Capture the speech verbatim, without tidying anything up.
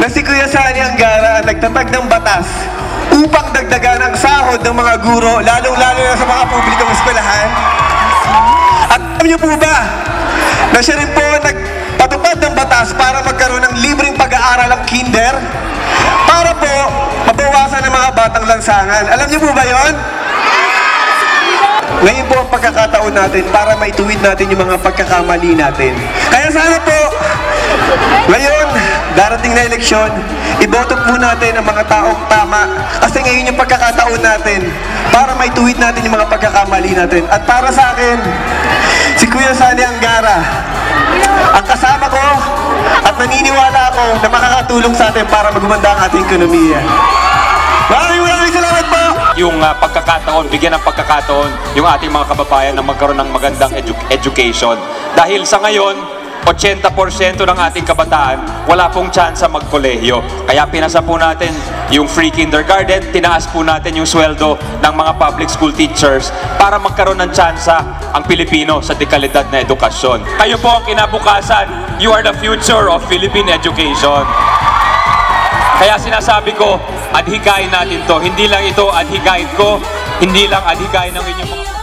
na si Kuya Sani Angara ang nagtatag ng batas upang dagdagan ang sahod ng mga guro, lalong-lalo na sa mga publikong eskwelahan. At alam niyo po ba na siya rin po nagpatupad ng batas para magkaroon ng libreng pag-aaral ang kinder para po mabawasan ang mga batang lansangan. Alam niyo po ba yon? Ngayon po ang pagkakataon natin para maituwid natin yung mga pagkakamali natin. Kaya sana po, ngayon, darating na eleksyon, iboto po natin ang mga taong tama. Kasi ngayon yung pagkakataon natin para maituwid natin yung mga pagkakamali natin. At para sa akin, si Kuya Sani Angara, ang kasama ko at naniniwala ako na makakatulong sa atin para magumanda ang ating ekonomiya. Maraming maraming salamat po! Yung uh, pagkakataon, bigyan ng pagkakataon yung ating mga kababayan na magkaroon ng magandang edu education. Dahil sa ngayon, eighty percent ng ating kabataan wala pong tsansa magkolehiyo. Kaya pinasa po natin yung free kindergarten, tinaas po natin yung sweldo ng mga public school teachers para magkaroon ng tsansa ang Pilipino sa dekalidad na edukasyon. Kayo po ang kinabukasan. You are the future of Philippine education. Kaya sinasabi ko, adhikain natin to. Hindi lang ito adhikain ko, hindi lang adhikain ng inyong mga